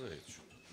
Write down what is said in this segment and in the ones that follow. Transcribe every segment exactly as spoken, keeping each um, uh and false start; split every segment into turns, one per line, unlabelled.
исчезает.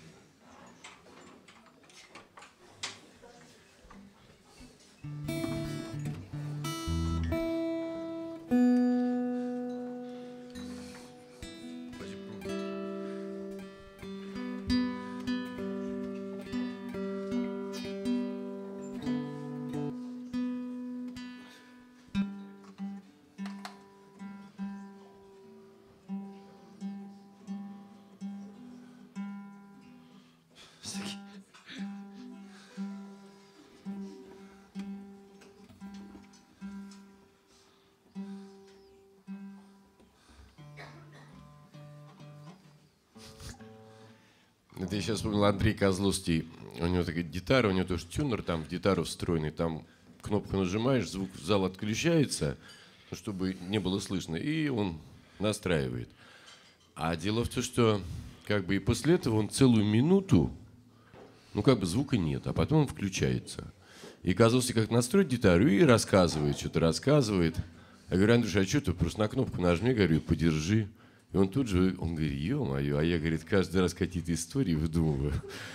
Это я сейчас вспомнил Андрей Козловский. У него такая гитара, у него тоже тюнер там в гитару встроенный. Там кнопку нажимаешь, звук в зал отключается, чтобы не было слышно, и он настраивает. А дело в том, что как бы и после этого он целую минуту, ну как бы звука нет, а потом он включается. И Козловский как настроит гитару и рассказывает, что-то рассказывает. Я говорю: Андрюша, а что ты просто на кнопку нажми, говорю, подержи. И он тут же, он говорит: ё-моё, а я, говорит, каждый раз какие-то истории выдумываю.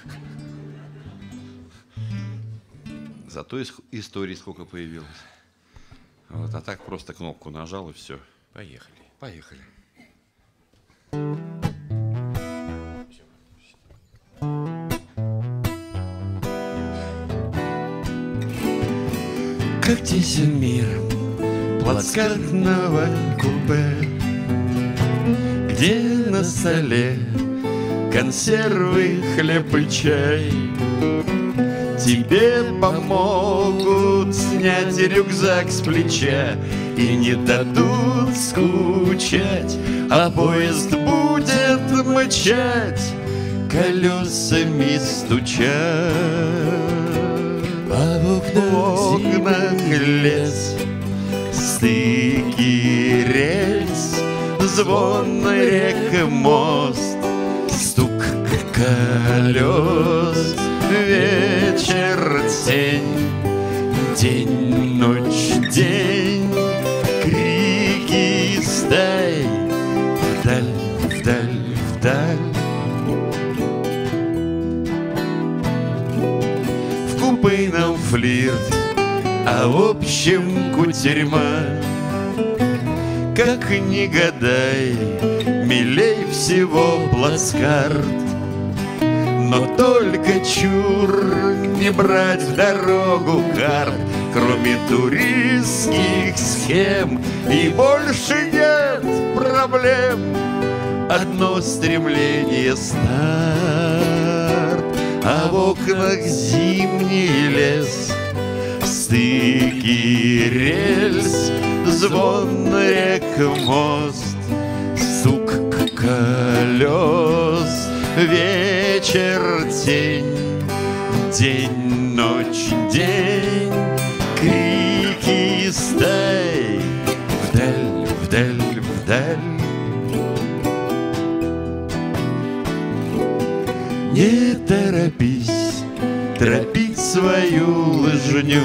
Зато историй сколько появилось. Вот, а так просто кнопку нажал и все.
Поехали.
Поехали.
Как тесен мир плацкартного купе, где на столе консервы, хлеб и чай. Тебе помогут снять рюкзак с плеча и не дадут скучать, а поезд будет мчать, колесами стуча. А в окнах лес, стыки рельс, звон рек, мост, стук колес, вечер, тень, день, ночь, день, крики стай, вдаль, вдаль, вдаль. В купейном флирт, а в общем кутерьма. Как ни гадай, милей всего плацкарт. Но только чур не брать в дорогу карт, кроме туристских схем, и больше нет проблем. Одно стремление — старт, а в окнах зимний лес, стыки рельс, звон рек, мост, стук колес, вечер, тень, день, ночь, день, крики стай, вдаль, вдаль, вдаль. Не торопись торопить свою лыжню,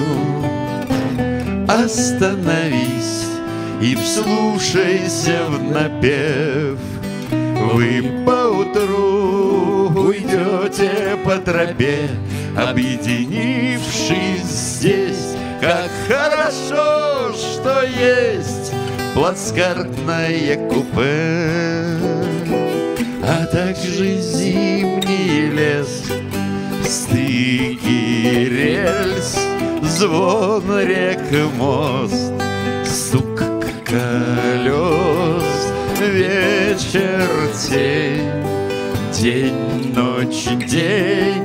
остановись и вслушайся в напев. Вы поутру уйдете по тропе, объединившись здесь. Как хорошо, что есть плацкартное купе, а также зимний лес, стыки рельс, звон рек, мост, стук колес, вечер, тень, день, ночь, день,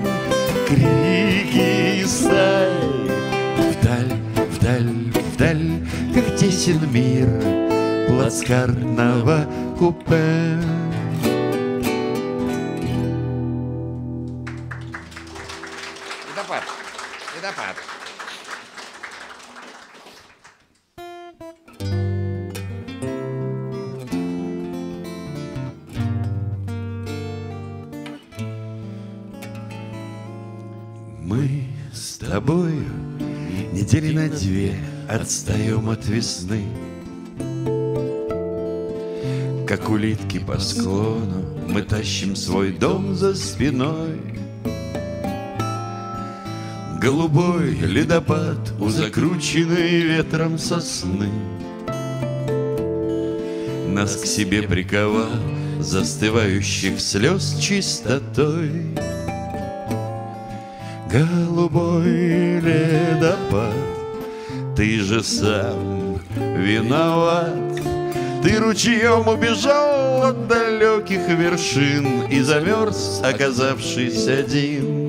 крики стай, вдаль, вдаль, вдаль, как тесен мир плацкартного купе.
Водопад, водопад.
Мы с тобою недели на две отстаем от весны. как улитки по склону, мы тащим свой дом за спиной. Голубой ледопад у закрученной ветром сосны нас к себе приковал, застывающих слез чистотой. Голубой ледопад, ты же сам виноват. Ты ручьем убежал от далеких вершин и замерз, оказавшись один.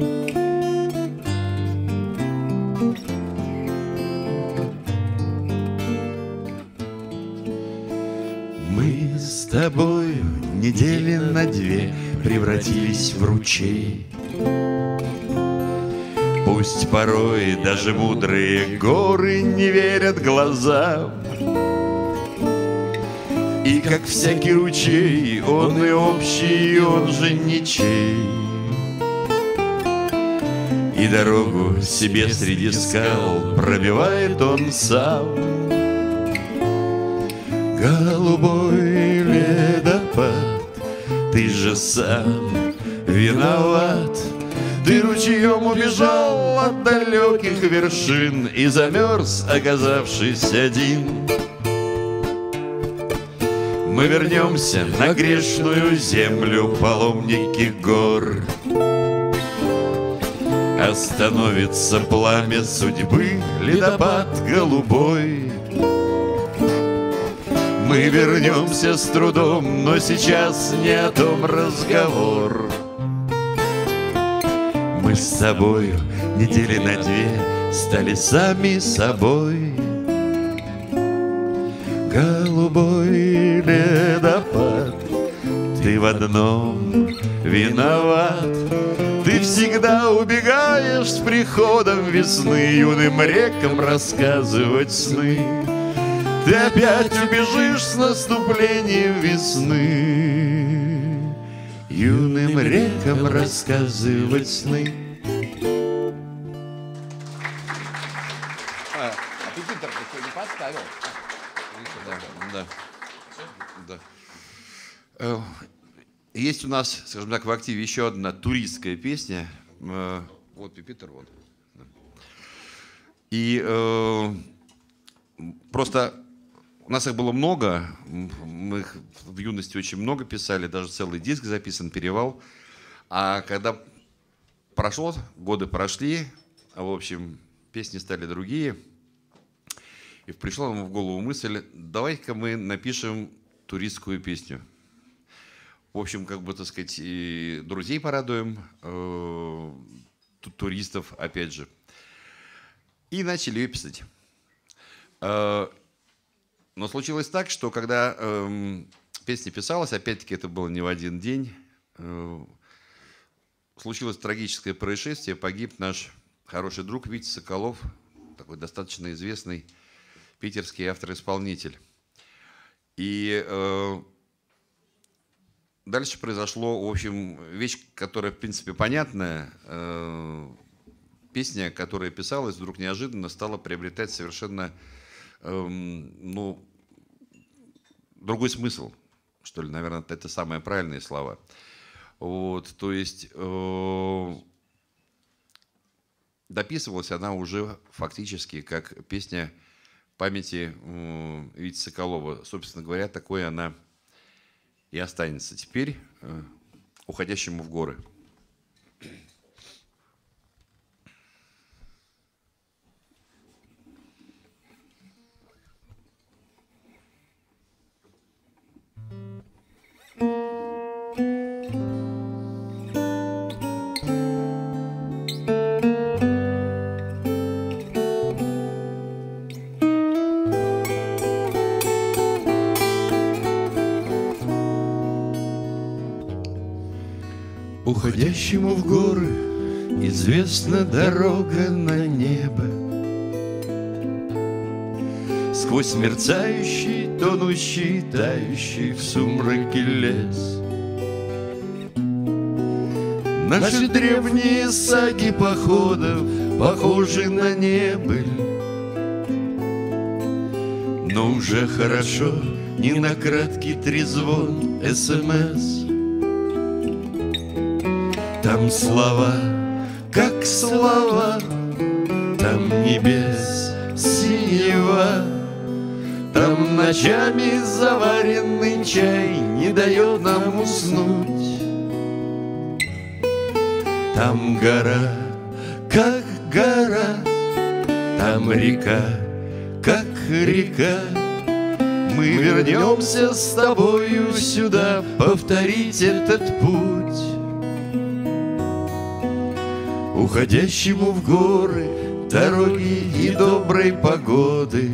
Мы с тобою недели на две превратились в ручей. Пусть порой даже мудрые горы не верят глазам, и как всякий ручей, он и общий, он же ничей. И дорогу себе среди скал пробивает он сам. Голубой ледопад, ты же сам виноват. Ты ручьем убежал от далеких вершин и замерз, оказавшись один. Мы вернемся на грешную землю, паломники гор. Остановится пламя судьбы, ледопад голубой. Мы вернемся с трудом, но сейчас не о том разговор. Мы с тобою недели на две стали сами собой. Голубой ледопад, ты в одном виноват. Ты всегда убегаешь с приходом весны юным рекам рассказывать сны. Ты опять убежишь с наступлением весны юным рекам рассказывать сны.
А, а ты фильтр не поставил? Да, да, да. Есть у нас, скажем так, в активе еще одна туристская песня. Вот Пипитер, вот. И э, просто у нас их было много, мы их в юности очень много писали, даже целый диск записан, «Перевал». А когда прошло, годы прошли, в общем, песни стали другие. И пришла нам в голову мысль, давай-ка мы напишем туристскую песню. В общем, как бы, так сказать, и друзей порадуем, э, туристов, опять же. И начали ее писать. Э, но случилось так, что когда э, песня писалась, опять-таки это было не в один день, э, случилось трагическое происшествие, погиб наш хороший друг Витя Соколов, такой достаточно известный питерский автор-исполнитель. И э, дальше произошло, в общем, вещь, которая, в принципе, понятная. Э, песня, которая писалась, вдруг неожиданно стала приобретать совершенно, э, ну, другой смысл, что ли, наверное, это самые правильные слова. Вот, то есть э, дописывалась она уже фактически как песня памяти э, Вити Соколова. Собственно говоря, такой она и останется теперь э, уходящему в горы.
Уходящему в горы известна дорога на небо. Сквозь мерцающий, тонущий, тающий в сумраке лес. Наши древние саги походов похожи на небыль. Но уже хорошо ни на краткий трезвон СМС. Там слова, как слова, там небес синева, там ночами заваренный чай не дает нам уснуть. Там гора, как гора, там река, как река. Мы вернемся с тобою сюда повторить этот путь, уходящему в горы дороги и доброй погоды,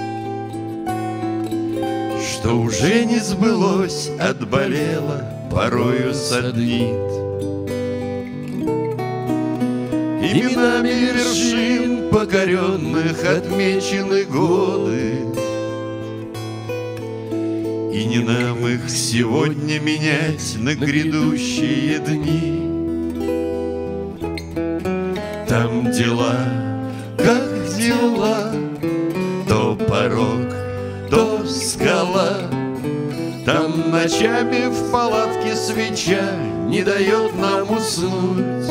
что уже не сбылось, отболело, порою саднит. Именами вершин покоренных отмечены годы, и не нам их сегодня менять на грядущие дни. Там дела, как дела, то порог, то скала. Там ночами в палатке свеча не дает нам уснуть.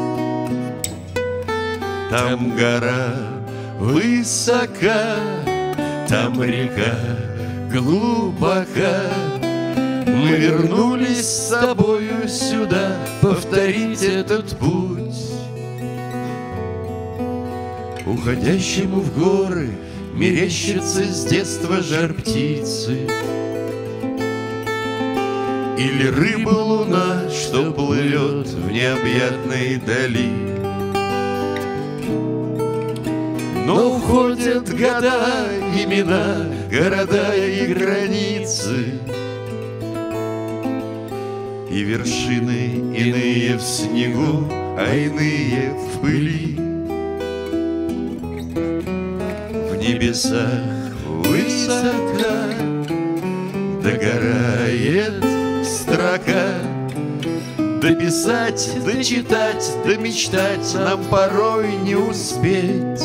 Там гора высока, там река глубока. Мы вернулись с тобою сюда повторить этот путь, уходящему в горы мерещится с детства жар птицы или рыба-луна, что плывет в необъятной дали. Но уходят года, имена, города и границы, и вершины иные в снегу, а иные в пыли. В небесах высока догорает строка. Дописать, дочитать, домечтать нам порой не успеть.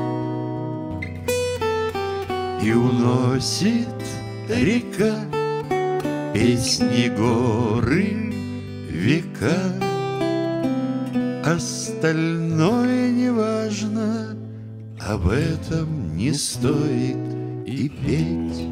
И уносит река песни, горы, века. Остальное неважно, об этом не стоит и петь.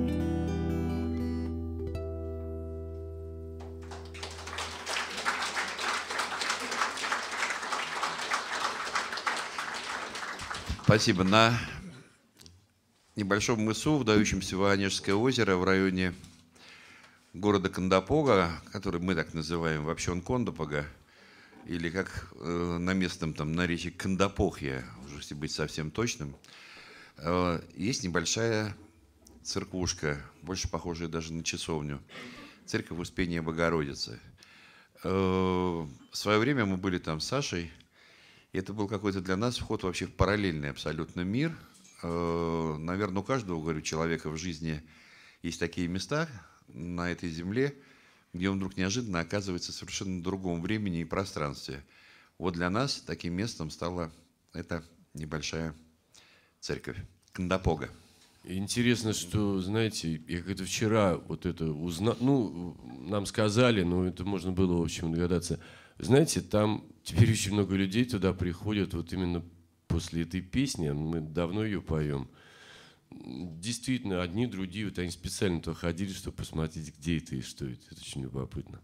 Спасибо. На небольшом мысу, вдающемся в Онежское озеро в районе города Кандапога, который мы так называем вообще он Кондопога, или как э, на местном там наречии Кандапохья, уже если быть совсем точным, э, есть небольшая церквушка, больше похожая даже на часовню, церковь Успения Богородицы. Э, в свое время мы были там с Сашей, и это был какой-то для нас вход вообще в параллельный абсолютно мир. Наверное, у каждого, говорю, человека в жизни есть такие места на этой земле, где он вдруг неожиданно оказывается в совершенно другом времени и пространстве. Вот для нас таким местом стала эта небольшая церковь Кандапога.
Интересно, что, знаете, я как-то вчера вот это узнал, ну, нам сказали, но это можно было, в общем, догадаться. Знаете, там теперь очень много людей туда приходят вот именно после этой песни, мы давно ее поем. Действительно, одни, другие, вот они специально туда ходили, чтобы посмотреть, где это и что это. Это очень любопытно.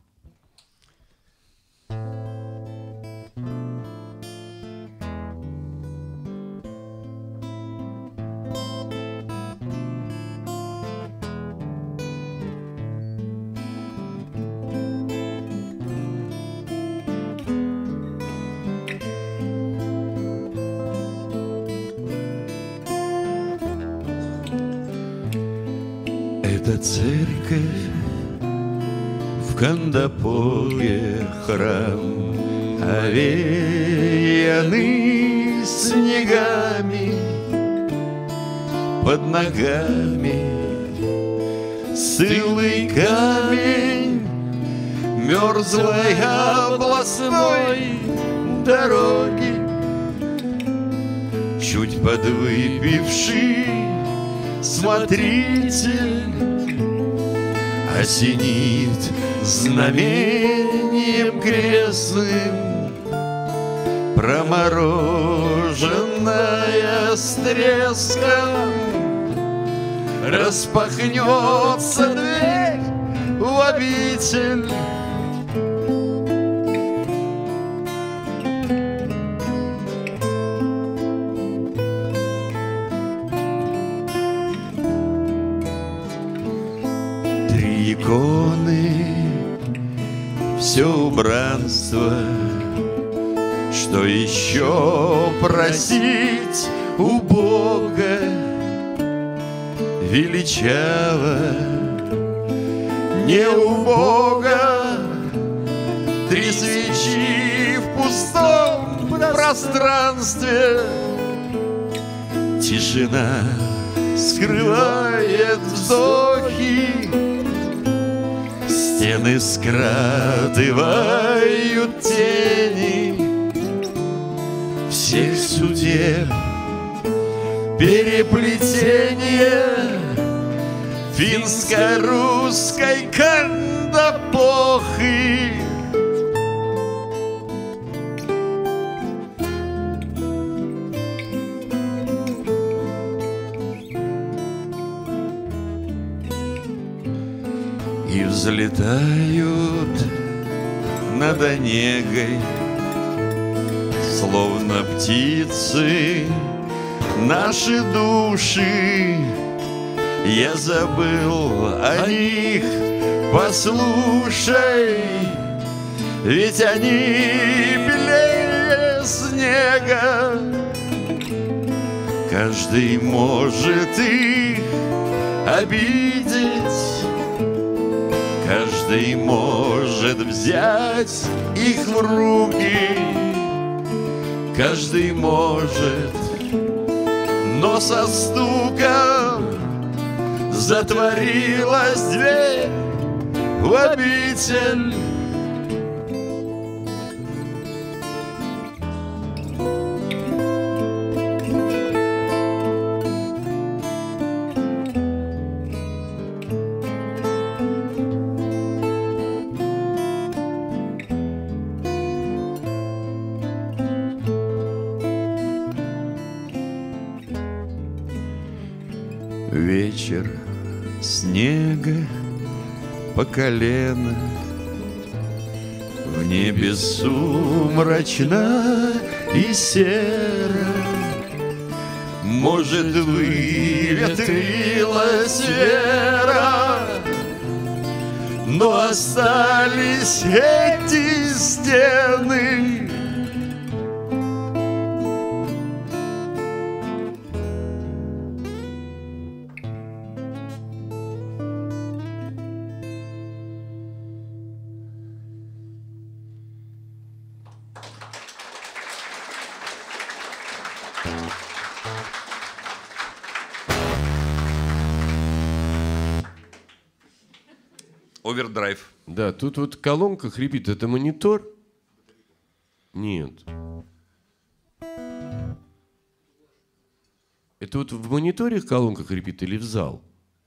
Это церковь в Кандапоге, храм, овеянный снегами, под ногами стылый камень мерзлой областной дороги, чуть подвыпивший смотритель осенит знамением крестным, промороженная с треском, распахнется дверь в обитель. Три иконы, все убранство, что еще просить у Бога? Величаво, не убого, три свечи в пустом пространстве. Тишина скрывает вздохи, стены скрадывают тени всех судеб, переплетение финско-русской кандапохи. И взлетают над Онегой, словно птицы, наши души. Я забыл о них, послушай, ведь они белее снега. Каждый может их обидеть, каждый может взять их в руки, каждый может, но со стуком затворилась дверь в обитель. Вечер, снега по колено, в небе сумрачно и серо. Может, выветрилась вера, но остались эти стены.
Овердрайв.
Да, тут вот колонка хрипит. Это монитор? Нет. Это вот в мониторе колонка хрипит или в зал?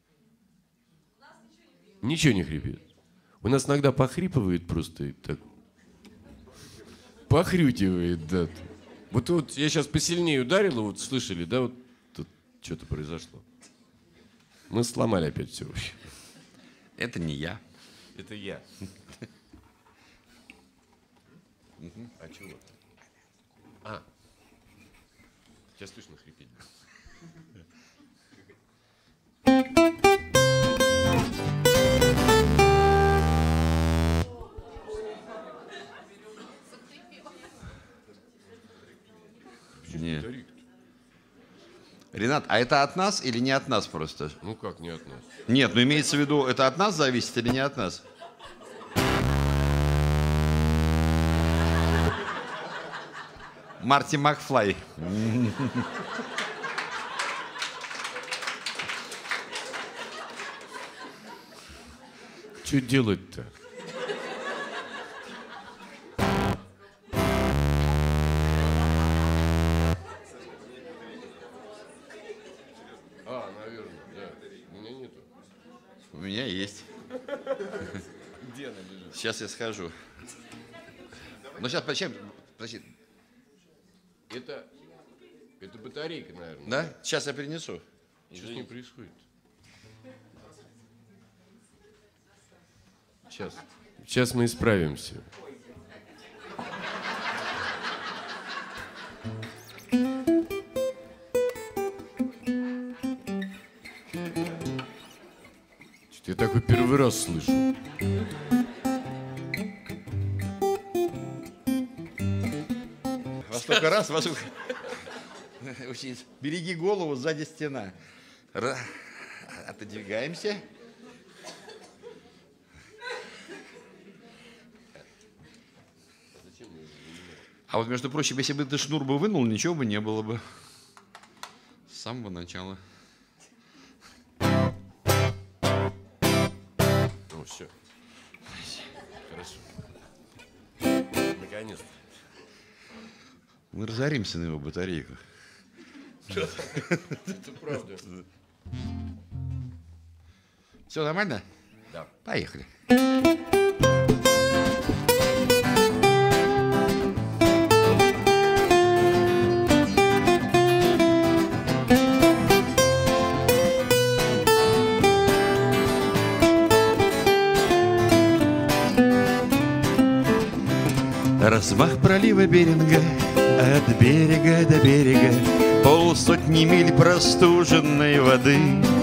Ничего не хрипит. У нас иногда похрипывает просто так. Похрютивает, да. Вот, вот я сейчас посильнее ударил, вот слышали, да, вот тут что-то произошло. Мы сломали опять все вообще.
Это не я.
Это я. А чего? А. Сейчас слышно хрипеть.
Не. Ренат, а это от нас или не от нас просто?
Ну как не от нас?
Нет, ну имеется в виду, это от нас зависит или не от нас? Марти Макфлай.
Что делать-то?
У меня есть.
Где она лежит?
Сейчас я схожу. Ну сейчас, подожди, подожди.
Это, это батарейка, наверное.
Да? Сейчас я принесу.
Что с ним происходит? Сейчас. Сейчас мы исправимся. Что-то я такой первый раз слышу.
Во столько раз, во сколько... Учись. Береги голову, сзади стена. Ра... Отодвигаемся. А вот, между прочим, если бы ты шнур бы вынул, ничего бы не было бы. С самого начала.
Ну, все. Хорошо. Наконец-то.
Мы разоримся на его батарейках.
Это правда.
Все нормально?
Да.
Поехали. Размах пролива Беринга от берега до берега, полсотни миль простуженной воды.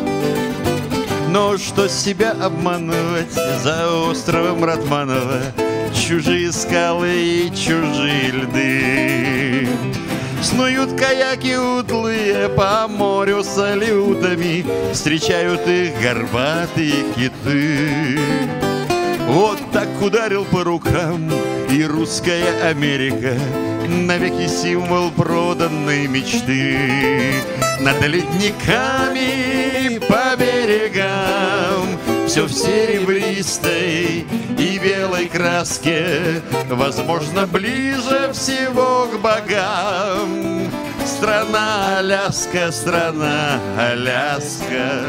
Но что себя обманывать за островом Ратманова, чужие скалы и чужие льды. Снуют каяки утлые по морю с салютами, встречают их горбатые киты. Вот так ударил по рукам и русская Америка, навеки символ проданной мечты. Над ледниками по берегам все в серебристой и белой краске, возможно, ближе всего к богам. Страна Аляска, страна Аляска.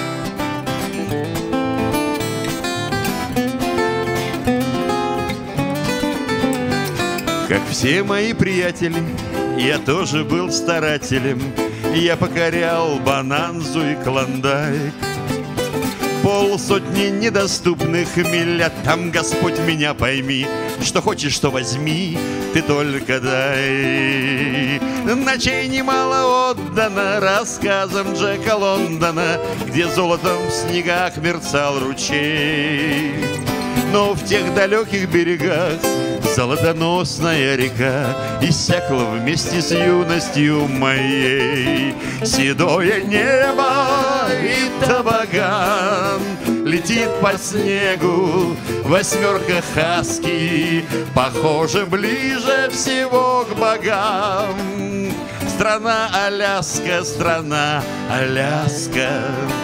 Как все мои приятели, я тоже был старателем. Я покорял Бонанзу и Клондайк. Полсотни недоступных миль, а там, Господь, меня пойми. Что хочешь, что возьми, ты только дай. Ночей немало отдано рассказам Джека Лондона, где золотом в снегах мерцал ручей. Но в тех далеких берегах золотоносная река иссякла вместе с юностью моей. Седое небо и табаган летит по снегу, восьмерка хаски, похоже, ближе всего к богам. Страна Аляска, страна Аляска.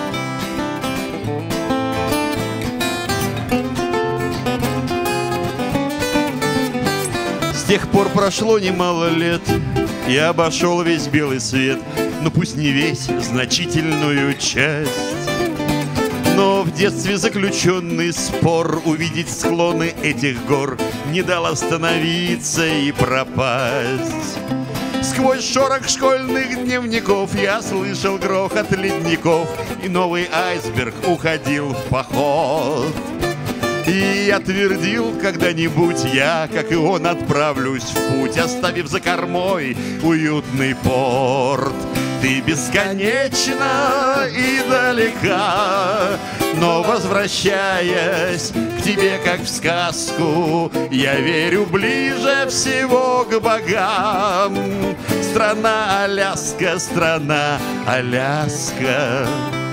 С тех пор прошло немало лет, я обошел весь белый свет, ну пусть не весь, значительную часть. Но в детстве заключенный спор увидеть склоны этих гор не дал остановиться и пропасть. Сквозь шорох школьных дневников я слышал грохот ледников, и новый айсберг уходил в поход. И я твердил, когда-нибудь я, как и он, отправлюсь в путь, оставив за кормой уютный порт. Ты бесконечна и далека, но, возвращаясь к тебе, как в сказку, я верю ближе всего к богам. Страна Аляска, страна Аляска.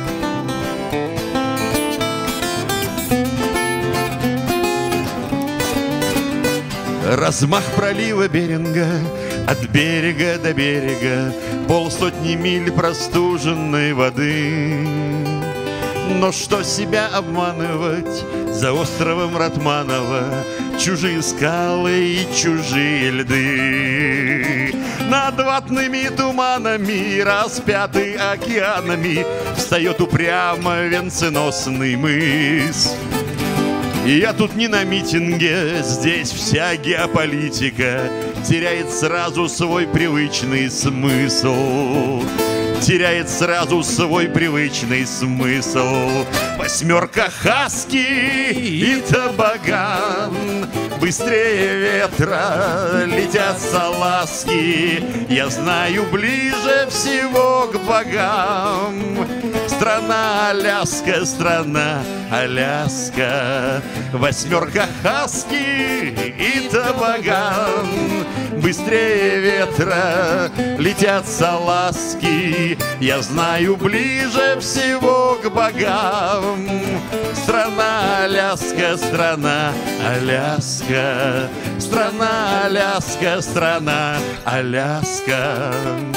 Размах пролива Беринга от берега до берега, полсотни миль простуженной воды. Но что себя обманывать за островом Ратманова, чужие скалы и чужие льды. Над ватными туманами, распятый океанами, встает упрямо венценосный мыс. И я тут не на митинге, здесь вся геополитика теряет сразу свой привычный смысл. Теряет сразу свой привычный смысл. Восьмерка Хаски и Тобоган, быстрее ветра летят салазки. Я знаю ближе всего к богам. Страна Аляска, страна Аляска. Восьмерка Хаски и Тобоган, быстрее ветра летят салазки. Я знаю ближе всего к богам. Страна Аляска, страна Аляска. Страна Аляска, страна Аляска.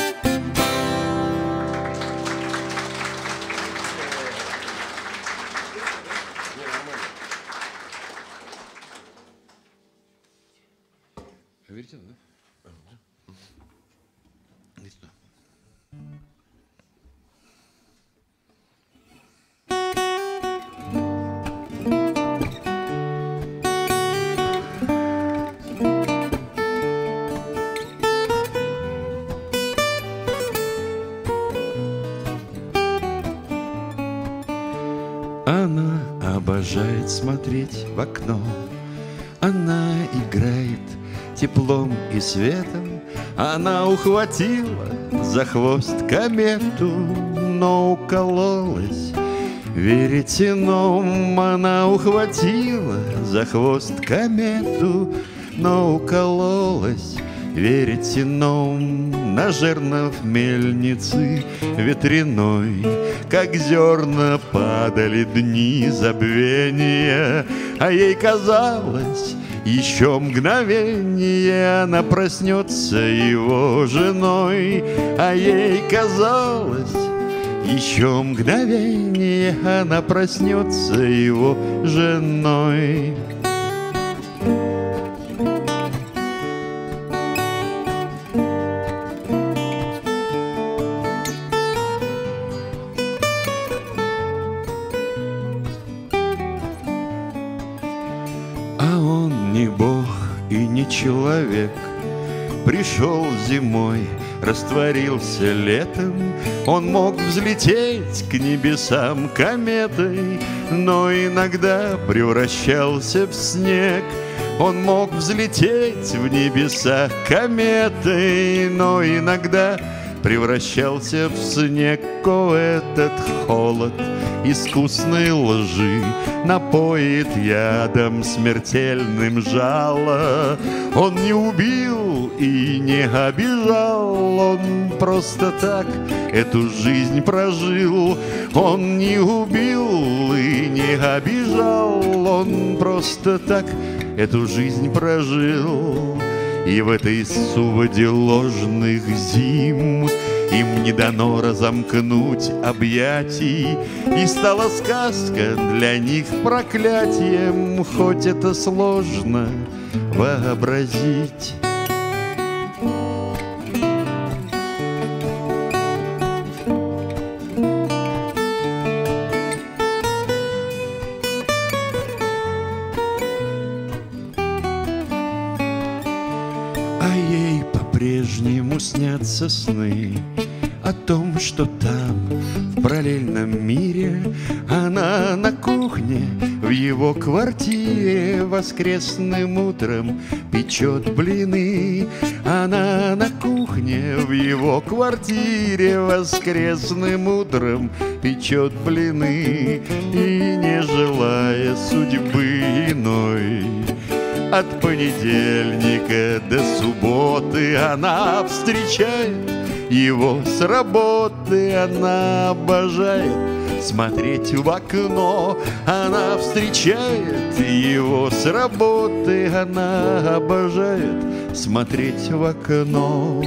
Верите, да?
Она обожает смотреть в окно. Она играет теплом и светом. Она ухватила за хвост комету, но укололась веретеном. Она ухватила за хвост комету, но укололась веретеном. На жернов мельницы ветряной, как зерна, падали дни забвения. А ей казалось, еще мгновение она проснется его женой. А ей казалось, еще мгновение она проснется его женой. Человек пришел зимой, растворился летом. Он мог взлететь к небесам кометой, но иногда превращался в снег. Он мог взлететь в небеса кометой, но иногда превращался в снег. О, этот холод искусной лжи напоит ядом смертельным жало. Он не убил и не обижал, он просто так эту жизнь прожил. Он не убил и не обижал, он просто так эту жизнь прожил. И в этой суводе ложных зим им не дано разомкнуть объятий, и стала сказка для них проклятием, хоть это сложно вообразить. А ей по-прежнему снятся сны о том, что там, в параллельном мире, она на кухне в его квартире воскресным утром печет блины. Она на кухне в его квартире воскресным утром печет блины. И не желая судьбы иной, от понедельника до субботы она встречает его с работы. Она обожает смотреть в окно. Она встречает его с работы. Она обожает смотреть в окно.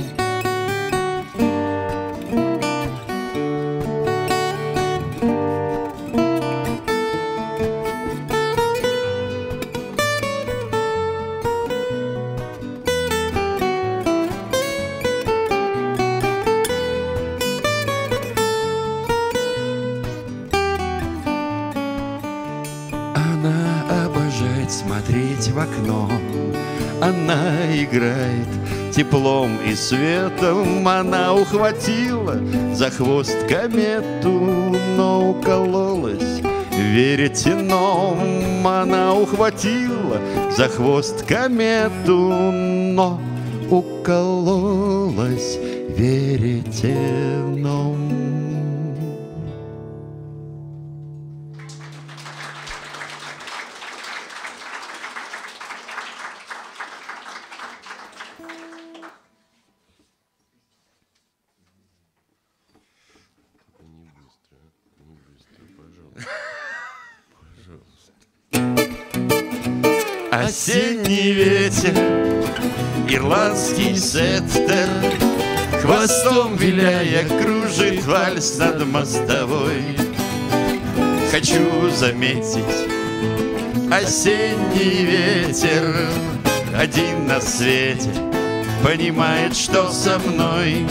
окном. Она играет теплом и светом, она ухватила за хвост комету, но укололась веретеном. Она ухватила за хвост комету, но укололась веретеном. Осенний ветер, ирландский сеттер, хвостом виляя кружит вальс над мостовой. Хочу заметить, осенний ветер один на свете понимает, что со мной.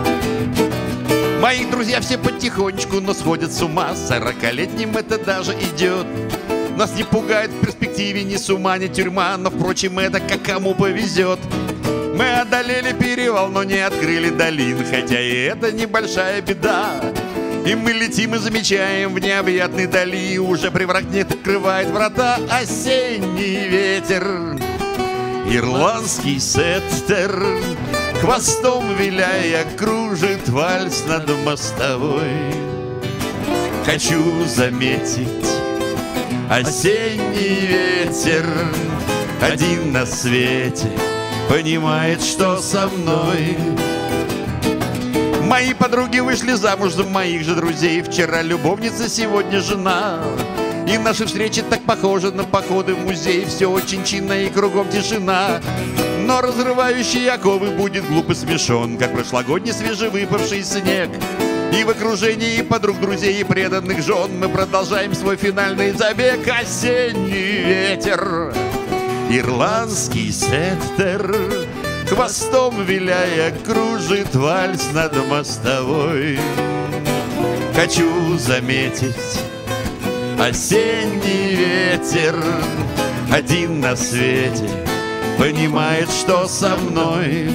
Мои друзья все потихонечку, но сходят с ума. Сорокалетним это даже идет. Нас не пугает в перспективе ни с ума, ни тюрьма, но, впрочем, это как кому повезет. Мы одолели перевал, но не открыли долин, хотя и это небольшая беда. И мы летим и замечаем в необъятной дали, уже привраг не открывает врата. Осенний ветер, ирландский сеттер, хвостом виляя кружит вальс над мостовой. Хочу заметить, осенний ветер один на свете понимает, что со мной. Мои подруги вышли замуж за моих же друзей. Вчера любовница, сегодня жена. И наши встречи так похожи на походы в музей. Все очень чинно и кругом тишина. Но разрывающий оковы будет глупо смешон, как прошлогодний свежевыпавший снег. И в окружении подруг, друзей и преданных жен мы продолжаем свой финальный забег. Осенний ветер, ирландский сеттер, хвостом виляя кружит вальс над мостовой. Хочу заметить, осенний ветер один на свете понимает, что со мной.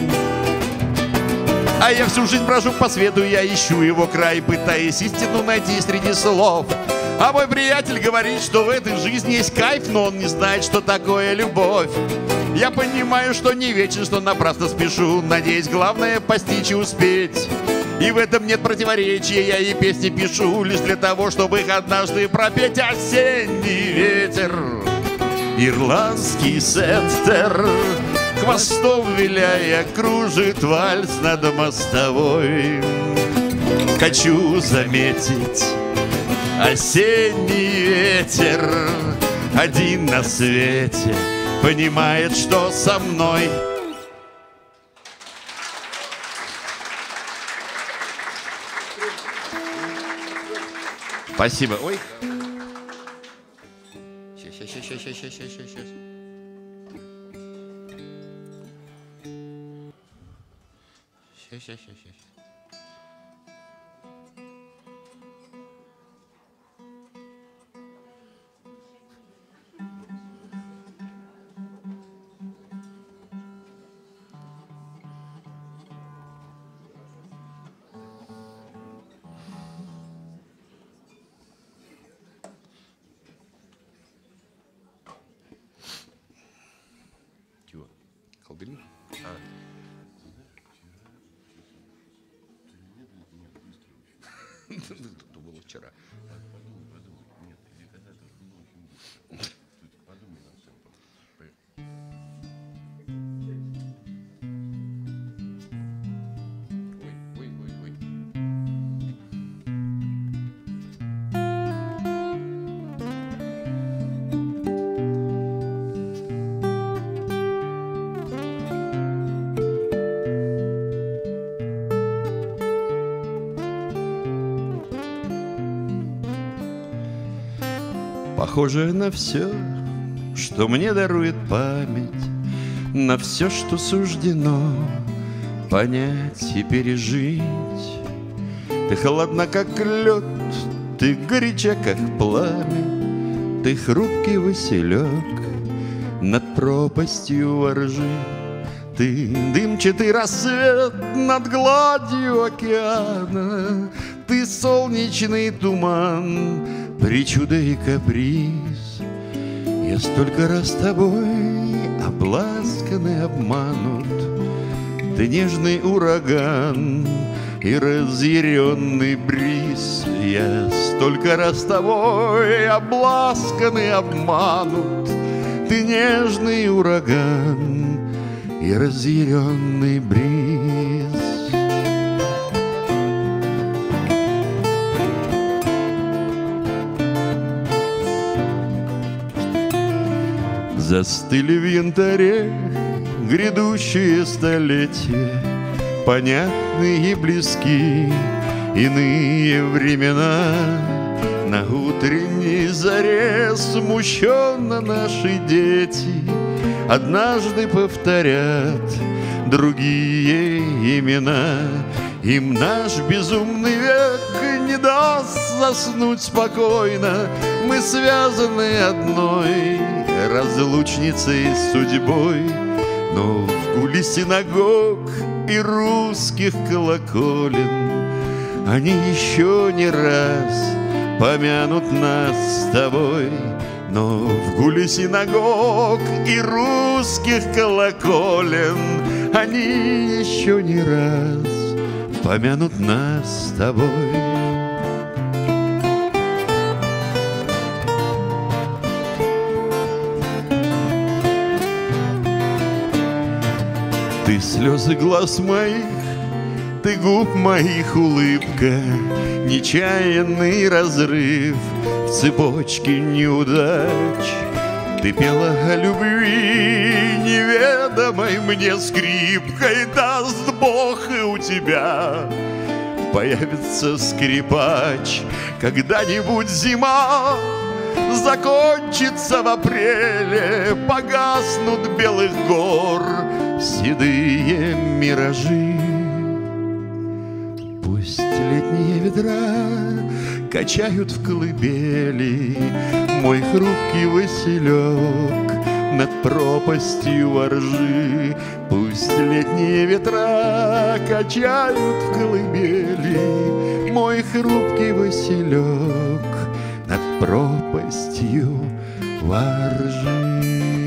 А я всю жизнь брожу по свету, я ищу его край, пытаясь истину найти среди слов. А мой приятель говорит, что в этой жизни есть кайф, но он не знает, что такое любовь. Я понимаю, что не вечен, что напрасно спешу, надеюсь, главное постичь и успеть. И в этом нет противоречия, я и песни пишу лишь для того, чтобы их однажды пропеть. Осенний ветер, ирландский сеттер, хвостом виляя кружит вальс над мостовой. Хочу заметить, осенний ветер один на свете понимает, что со мной. Спасибо. Ой. Сейчас, сейчас, сейчас, сейчас, сейчас, сейчас, сейчас. Сейчас, сейчас, сейчас, сейчас. Чего? Колдырин? А. Это было вчера. Подумай, подумай. Нет, или когда это было очень быстро. Подумай над темпом. Ой, ой, ой, ой. Похоже на все, что мне дарует память, на все, что суждено понять и пережить. Ты холодна, как лед, ты горяча, как пламя, ты хрупкий василек, над пропастью воржи. Ты дымчатый рассвет над гладью океана, ты солнечный туман, причуда и каприз. Я столько раз тобой обласкан и обманут, ты нежный ураган и разъяренный бриз. Я столько раз тобой обласкан и обманут, ты нежный ураган и разъяренный бриз. Застыли в янтаре грядущие столетия, понятны и близки иные времена. На утренней заре смущенно наши дети однажды повторят другие имена. Им наш безумный век не даст заснуть спокойно. Мы связаны одной разлучницей судьбой, но в гуле синагог и русских колоколен они еще не раз помянут нас с тобой. Но в гуле синагог и русских колоколен они еще не раз помянут нас с тобой. Ты слезы глаз моих, ты губ моих улыбка, нечаянный разрыв в цепочке неудач. Ты пела о любви неведомой мне скрипкой, даст Бог и у тебя появится скрипач. Когда-нибудь зима закончится в апреле, погаснут белых гор седые миражи. Пусть летние ветра качают в колыбели мой хрупкий василек над пропастью воржи. Пусть летние ветра качают в колыбели мой хрупкий василек над пропастью воржи.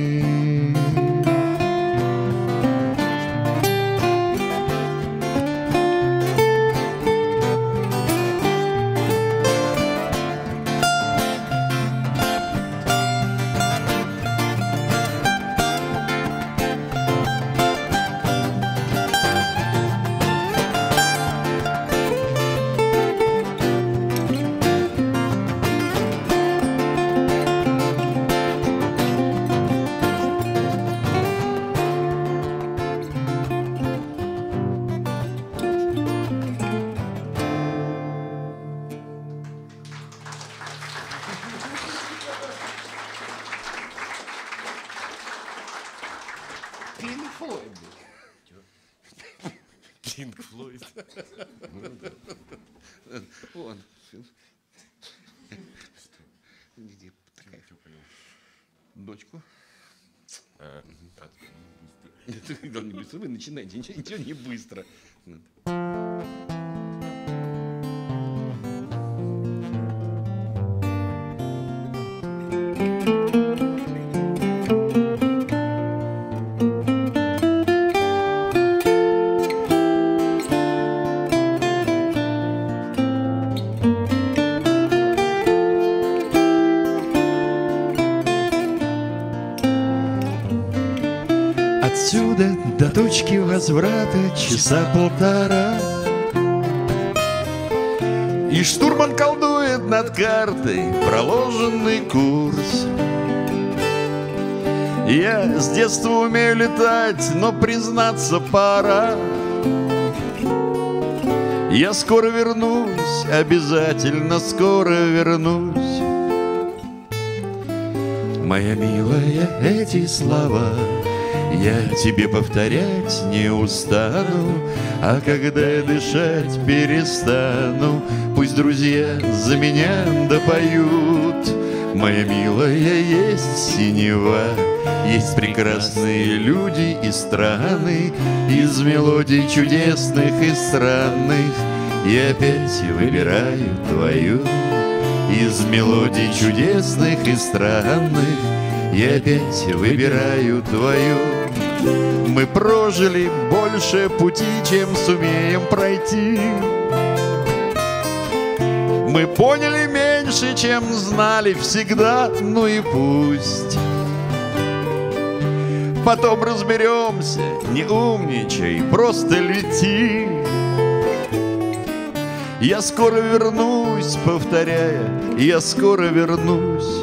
Пинк Флойд.
Вон. Где такая? Дочку. Это не быстро. Вы начинаете. Ничего не быстро.
Отсюда до точки возврата часа полтора,
и штурман колдует над картой проложенный курс. Я с детства умею летать, но признаться пора. Я скоро вернусь, обязательно скоро вернусь.
моя милая, эти слова я тебе повторять не устану. А когда я дышать перестану, пусть друзья за меня допоют. Моя милая, есть синева, есть прекрасные люди и страны, из мелодий чудесных и странных я опять выбираю твою. Из мелодий чудесных и странных я опять выбираю твою. Мы прожили больше пути, чем сумеем пройти. Мы поняли меньше, чем знали всегда, ну и пусть. Потом разберемся, не умничай, просто лети. Я скоро вернусь, повторяя, я скоро вернусь.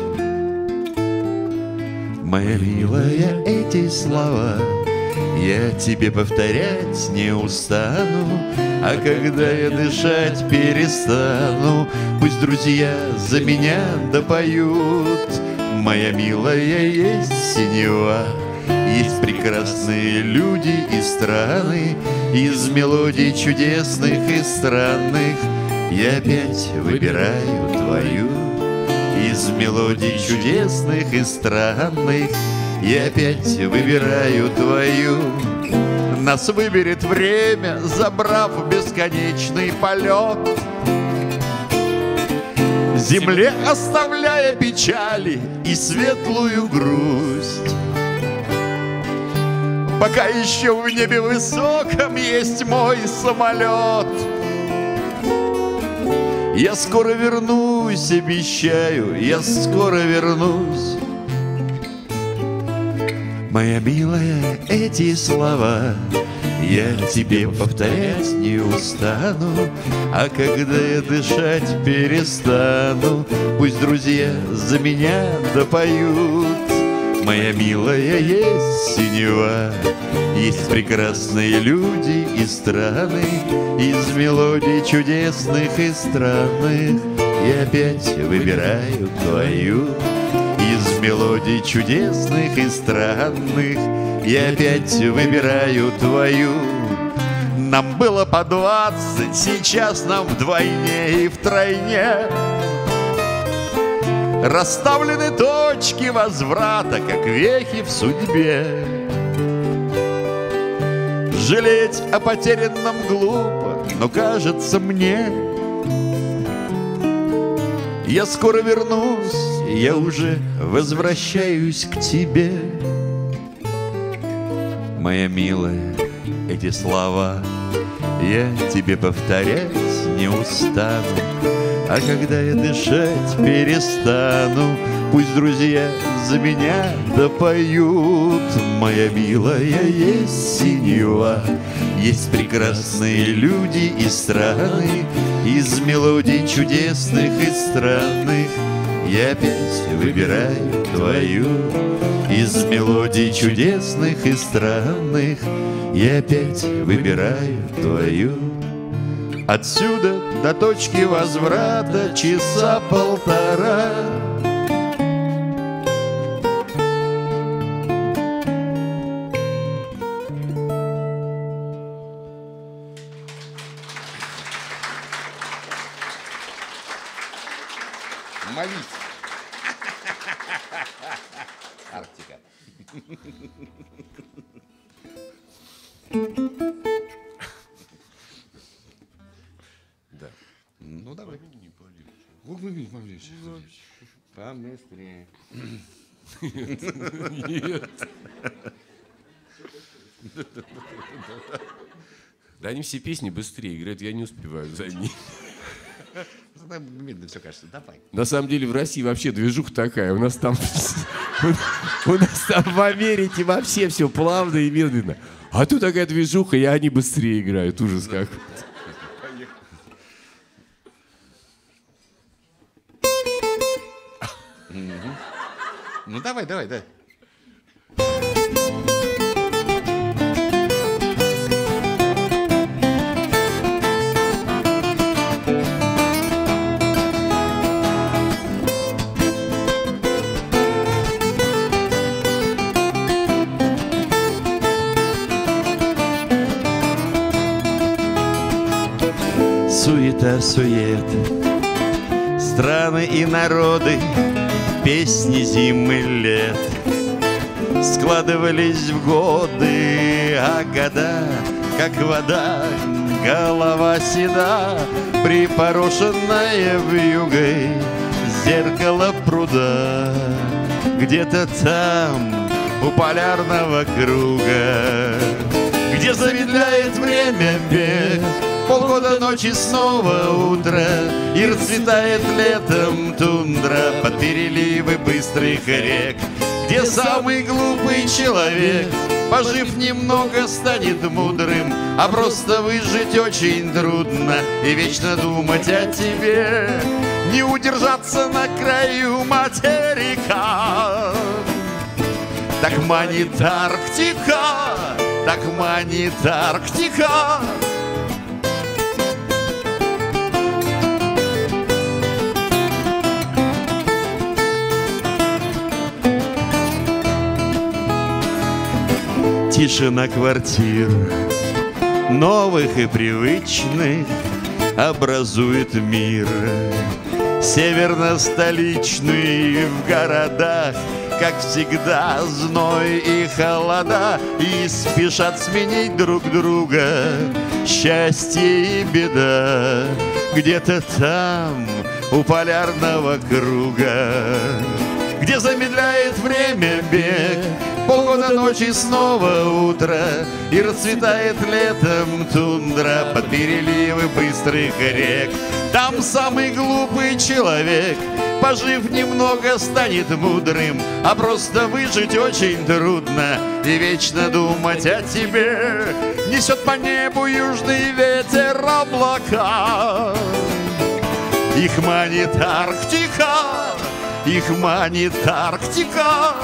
Моя милая, эти слова я тебе повторять не устану. А когда я дышать перестану, пусть друзья за меня допоют. Моя милая, есть синева, есть прекрасные люди и страны, из мелодий чудесных и странных я опять выбираю твою. Из мелодий чудесных и странных я опять выбираю твою. Нас выберет время, забрав бесконечный полет, земле оставляя печали и светлую грусть. Пока еще в небе высоком есть мой самолет. Я скоро вернусь, обещаю, я скоро вернусь. Моя милая, эти слова я тебе повторять не устану. А когда я дышать перестану, пусть друзья за меня допоют. Моя милая, есть синева, есть прекрасные люди и страны, из мелодий чудесных и странных я опять выбираю твою. Из мелодий чудесных и странных я опять выбираю твою. Нам было по двадцать, сейчас нам вдвойне и втройне. Расставлены точки возврата, как вехи в судьбе. Жалеть о потерянном глупо, но кажется мне, я скоро вернусь, я уже возвращаюсь к тебе. Моя милая, эти слова я тебе повторять не устану. А когда я дышать перестану, пусть друзья за меня допоют. Моя милая, есть синева, есть прекрасные люди и страны, из мелодий чудесных и странных я опять выбираю твою. Из мелодий чудесных и странных я опять выбираю твою. Отсюда до точки возврата часа полтора.
Молись. Арктика.
Да.
Ну давай.
Не полегче.
Выгляни полегче. Побыстрее.
Нет. Да они все песни быстрее играют, я не успеваю за ними.
Медленно все кажется. Давай.
На самом деле в России вообще движуха такая. У нас там, у нас там в Америке вообще все плавно и медленно. А тут такая движуха, и они быстрее играют. Ужас как.
Ну давай, давай, давай.
Суета, суета, страны и народы песни зимы лет складывались в годы, а года, как вода, голова седа, припорошенная вьюгой зеркало пруда. Где-то там, у полярного круга, где замедляет время бег, полгода ночи снова утро, и расцветает летом тундра под переливы быстрых рек, где самый глупый человек, пожив немного, станет мудрым, а просто выжить очень трудно и вечно думать о тебе, не удержаться на краю материка. Так манит Арктика, так манит Арктика. Тишина квартир, новых и привычных, образует мир. Северно-столичный в городах, как всегда, зной и холода, и спешат сменить друг друга счастье и беда. Где-то там, у полярного круга, где замедляет время бег, полгода ночи снова утро, и расцветает летом тундра под переливы быстрых рек. Там самый глупый человек, пожив немного, станет мудрым, а просто выжить очень трудно и вечно думать о тебе. Несет по небу южный ветер облака, их манит Арктика, их манит Арктика.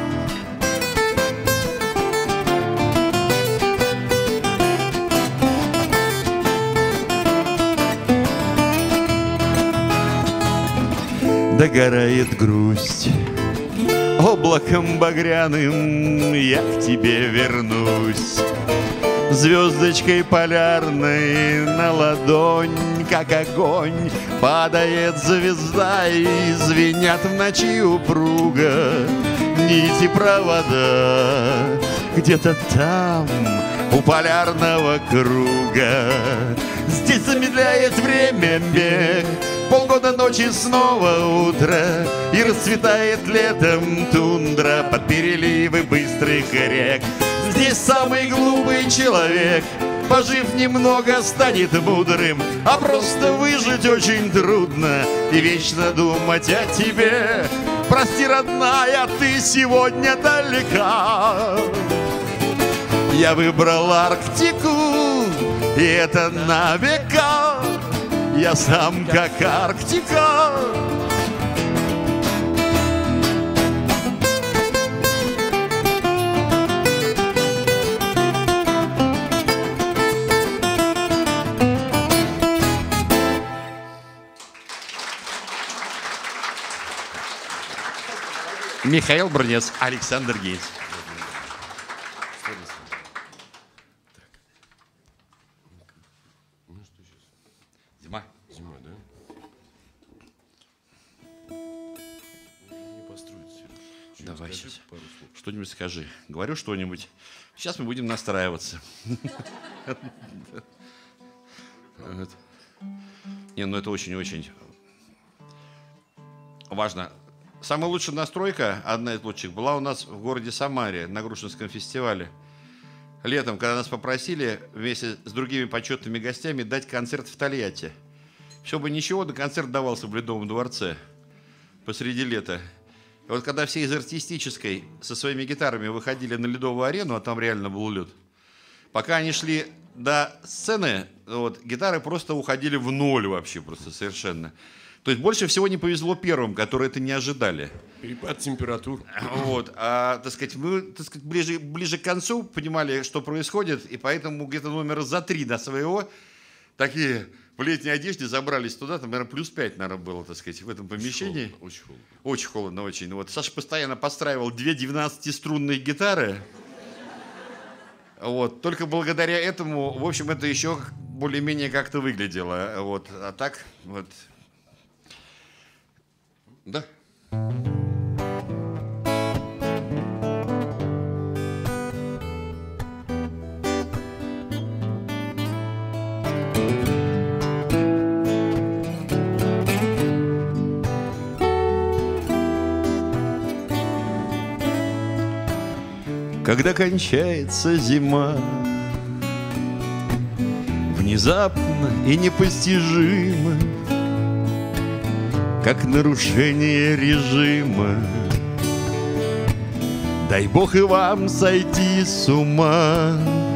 Догорает грусть, облаком багряным я к тебе вернусь. Звездочкой полярной на ладонь, как огонь, падает звезда, и звенят в ночи упруго нити провода. Где-то там, у полярного круга, здесь замедляет время бег, полгода ночи снова утро, и расцветает летом тундра под переливы быстрых рек. Здесь самый глупый человек, пожив немного, станет мудрым, а просто выжить очень трудно и вечно думать о тебе. Прости, родная, ты сегодня далека. Я выбрал Арктику, и это на века. Я сам как Арктика.
Михаил Брынец, Александр Гейц. Зима.
Зима, да? Не построится.
Давай сейчас. Что-нибудь скажи. Говорю что-нибудь. Сейчас мы будем настраиваться. Не, ну это очень-очень важно. Самая лучшая настройка, одна из лучших, была у нас в городе Самаре на Грушинском фестивале. Летом, когда нас попросили вместе с другими почетными гостями дать концерт в Тольятти. Все бы ничего, да концерт давался в Ледовом дворце посреди лета. И вот когда все из артистической со своими гитарами выходили на Ледовую арену, а там реально был лед, пока они шли до сцены, вот, гитары просто уходили в ноль вообще, просто совершенно. То есть больше всего не повезло первым, которые это не ожидали.
Перепад температур.
Вот. А, так сказать, мы, так сказать, ближе, ближе к концу понимали, что происходит, и поэтому где-то номера за три до своего такие в летней одежде забрались туда, там, наверное, плюс пять, наверное, было, так сказать, в этом помещении.
Холодно, очень холодно.
Очень холодно, очень. Вот Саша постоянно подстраивал две двенадцатиструнные гитары. Вот. Только благодаря этому, в общем, это еще более-менее как-то выглядело. Вот. А так, вот... Да.
когда кончается зима. Внезапно и непостижимо, как нарушение режима. Дай Бог и вам сойти с ума,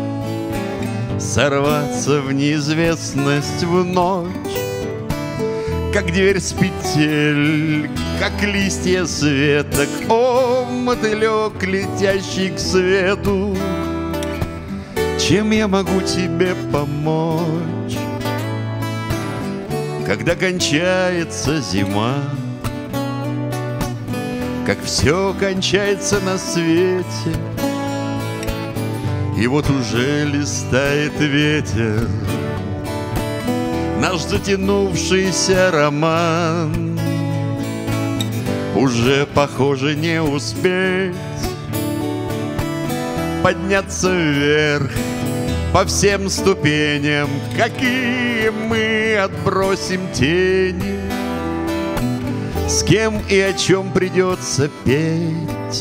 сорваться в неизвестность в ночь, как дверь с петель, как листья с веток. О, мотылек, летящий к свету, чем я могу тебе помочь, когда кончается зима, как все кончается на свете, и вот уже листает ветер наш затянувшийся роман. Уже, похоже, не успеть подняться вверх по всем ступеням, какие мы отбросим тени, с кем и о чем придется петь.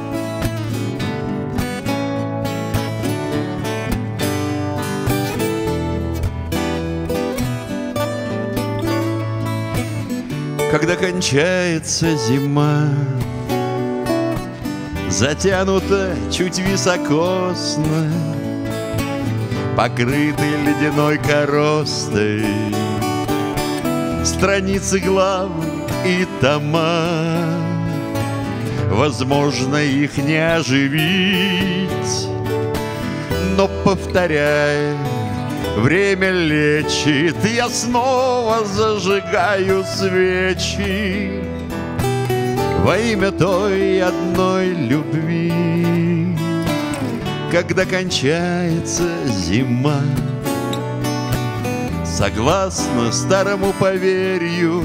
Когда кончается зима, затянута чуть високосно, покрытой ледяной коростой, страницы глав и тома. Возможно, их не оживить, но, повторяя, время лечит. Я снова зажигаю свечи во имя той одной любви. Когда кончается зима, согласно старому поверью,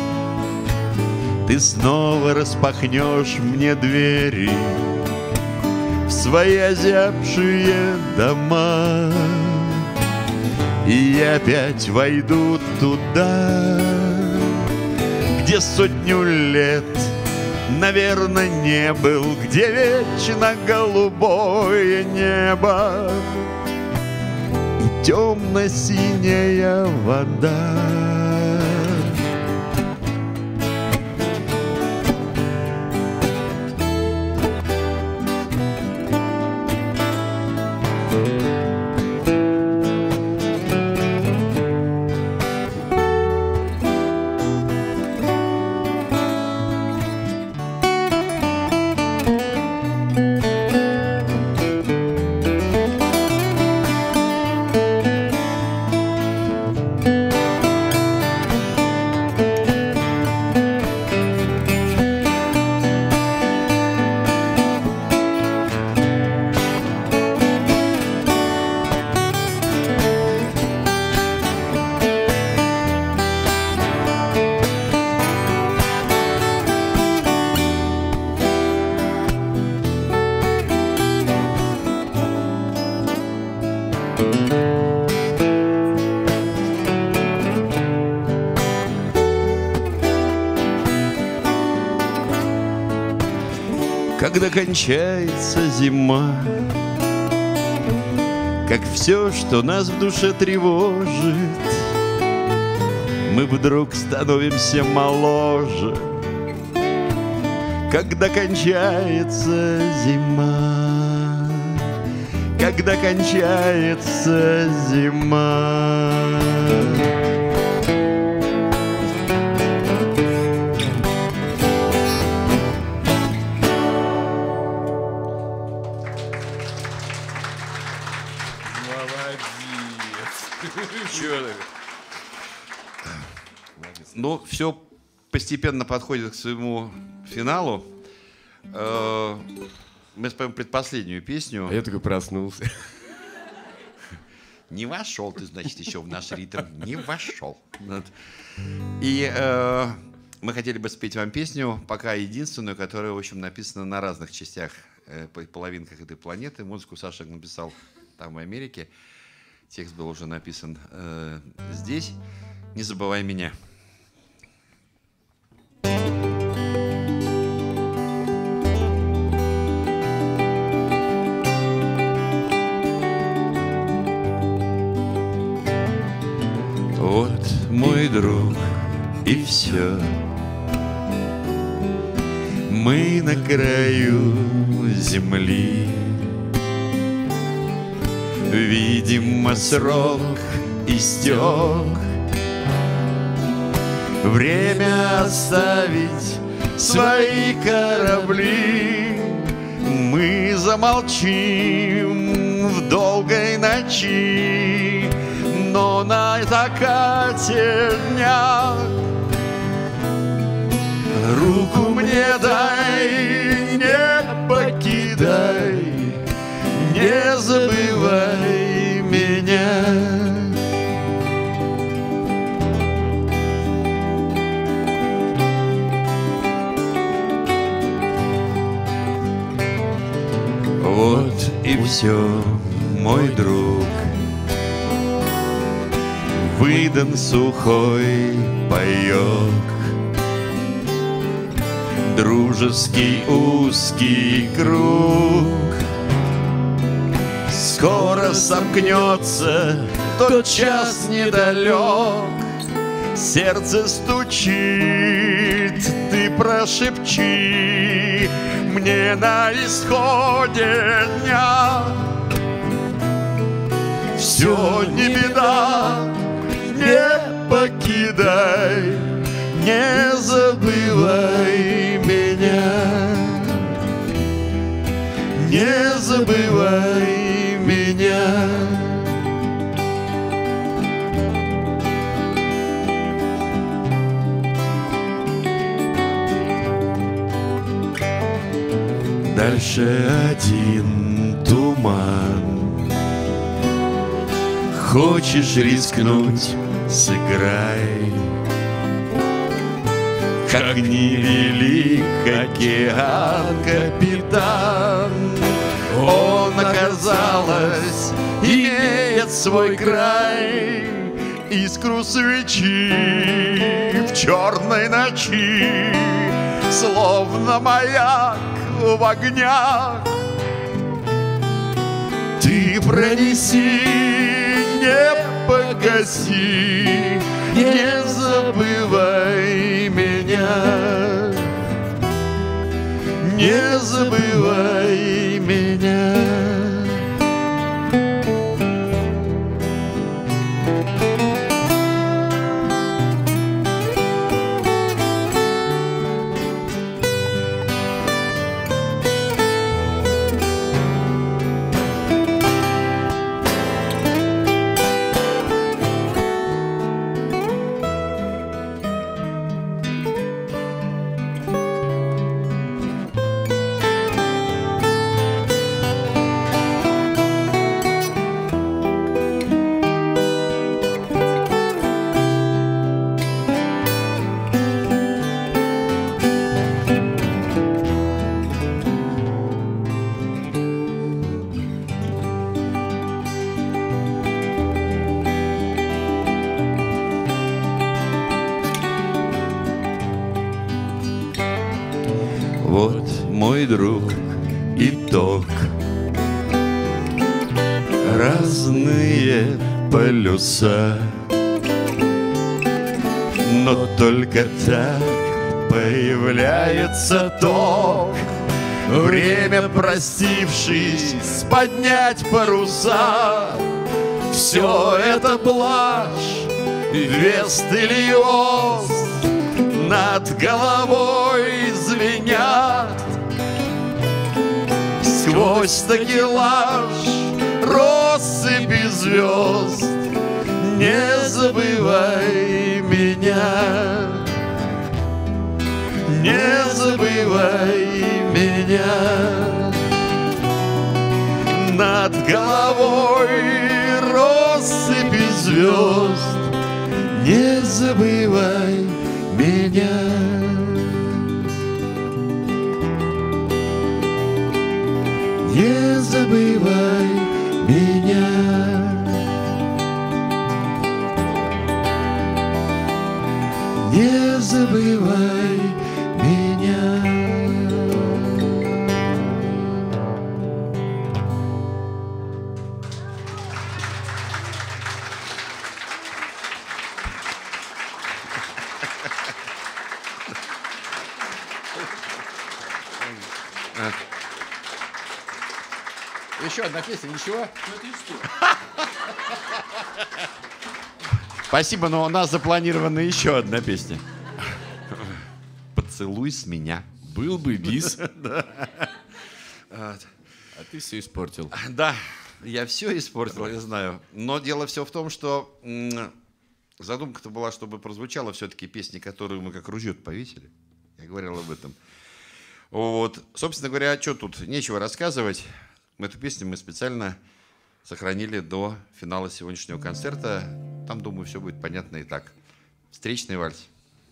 ты снова распахнешь мне двери в свои озябшие дома. И я опять войду туда, где сотню лет, наверное, не был, где вечно голубое небо и темно-синяя вода. Когда кончается зима, как все, что нас в душе тревожит, мы вдруг становимся моложе. Когда кончается зима, когда кончается зима.
Ну, все постепенно подходит к своему финалу. Мы споем предпоследнюю песню.
А я только проснулся.
Не вошел ты, значит, еще в наш ритм. Не вошел. И э, мы хотели бы спеть вам песню, пока единственную, которая, в общем, написана на разных частях, э, половинках этой планеты. Музыку Саша написал там, в Америке. Текст был уже написан э, здесь. «Не забывай меня».
Вот мой друг, и все. Мы на краю земли. Видимо, срок истек. Время оставить свои корабли. Мы замолчим в долгой ночи, но на закате дня руку мне дай, не покидай, не забывай меня. Вот и все, мой друг. Выдан сухой паёк, дружеский узкий круг. Скоро сомкнется тот час недалек. Сердце стучит, ты прошепчи мне на исходе дня. Все не беда, не покидай, не забывай меня, не забывай меня. Дальше один туман. Хочешь рискнуть — сыграй. Как невелик океан, капитан, он, оказалось, имеет свой край. Искру свечи в черной ночи, словно маяк в огнях, ты пронеси, не погаси, не забывай меня, не забывай меня. Вот, мой друг, итог. Разные полюса, но только так появляется ток. Время, простившись, поднять паруса. Все это блажь, вест или ост над головой звенят. Сквозь такелаж россыпи звезд не забывай меня, не забывай меня. Над головой россыпи звезд не забывай меня. Не забывай меня. Не забывай меня.
еще одна песня, ничего? Спасибо, но у нас запланирована еще одна песня. «Поцелуй с меня».
Был бы бис.
Да.
А ты все испортил.
Да, я все испортил, я знаю. Но дело все в том, что м, задумка-то была, чтобы прозвучала все-таки песни, которую мы как ружье повесили. Я говорил об этом. Вот. Собственно говоря, что тут? Нечего рассказывать. Эту песню мы специально сохранили до финала сегодняшнего концерта. Там, думаю, все будет понятно и так. Встречный вальс.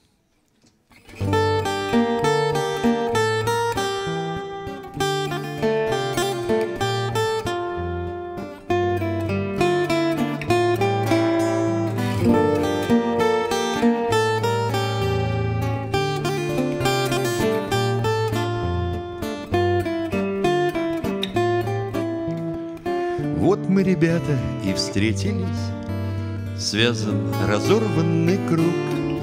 Вот мы, ребята, и встретились, связан разорванный круг.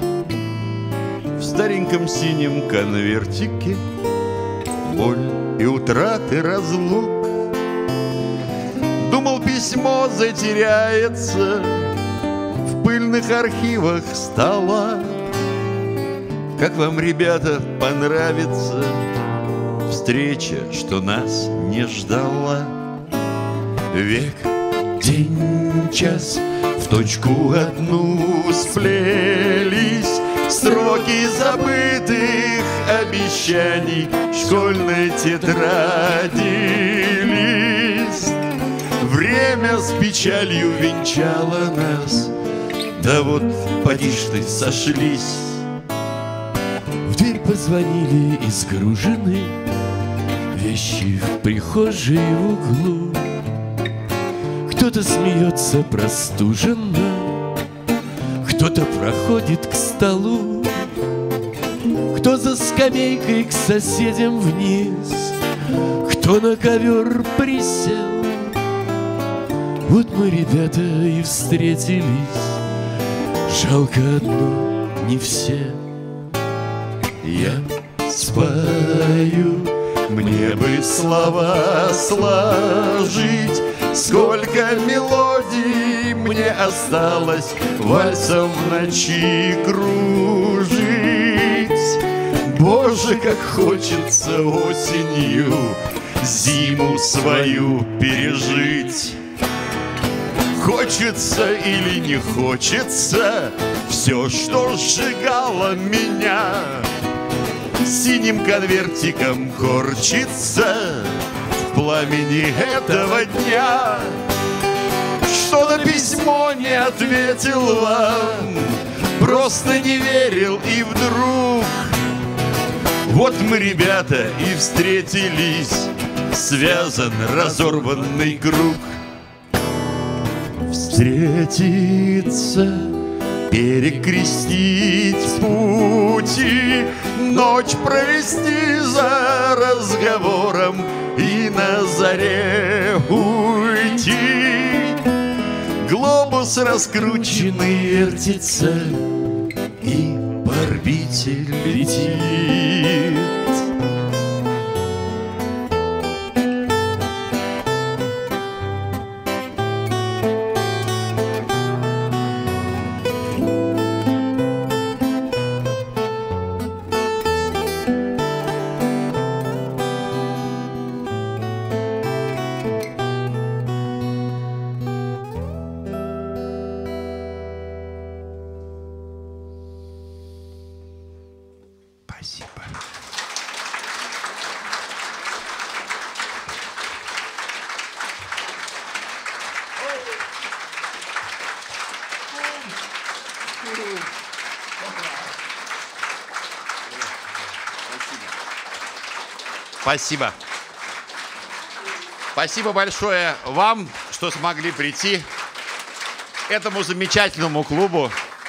В стареньком синем конвертике боль и утраты разлук. Думал, письмо затеряется в пыльных архивах стола. Как вам, ребята, понравится встреча, что нас не ждала? Век, день, час, в точку одну сплелись строки забытых обещаний школьной тетради лист. Время с печалью венчало нас, да вот поди ж ты сошлись. В дверь позвонили из Гружины, вещи в прихожей в углу. Кто-то смеется простуженно, кто-то проходит к столу, кто за скамейкой к соседям вниз, кто на ковер присел. Вот мы, ребята, и встретились, жалко одно, не все. Я спою, мне бы слова сложить, сколько мелодий мне осталось вальсом в ночи кружить. Боже, как хочется осенью зиму свою пережить. Хочется или не хочется, все, что сжигало меня, синим конвертиком корчится в пламени этого дня. Что на письмо не ответил вам, просто не верил, и вдруг вот мы, ребята, и встретились, связан разорванный круг. Встретиться, перекрестить пути, ночь провести за разговором и на заре уйти. Глобус раскрученный вертится, и по орбите летит. Спасибо.
Спасибо. Спасибо большое вам, что смогли прийти к этому замечательному клубу.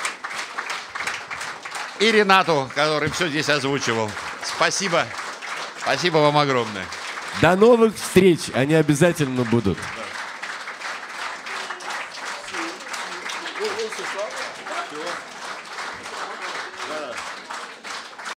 И Ренату, который все здесь озвучивал. Спасибо. Спасибо вам огромное.
До новых встреч. Они обязательно будут.
Да.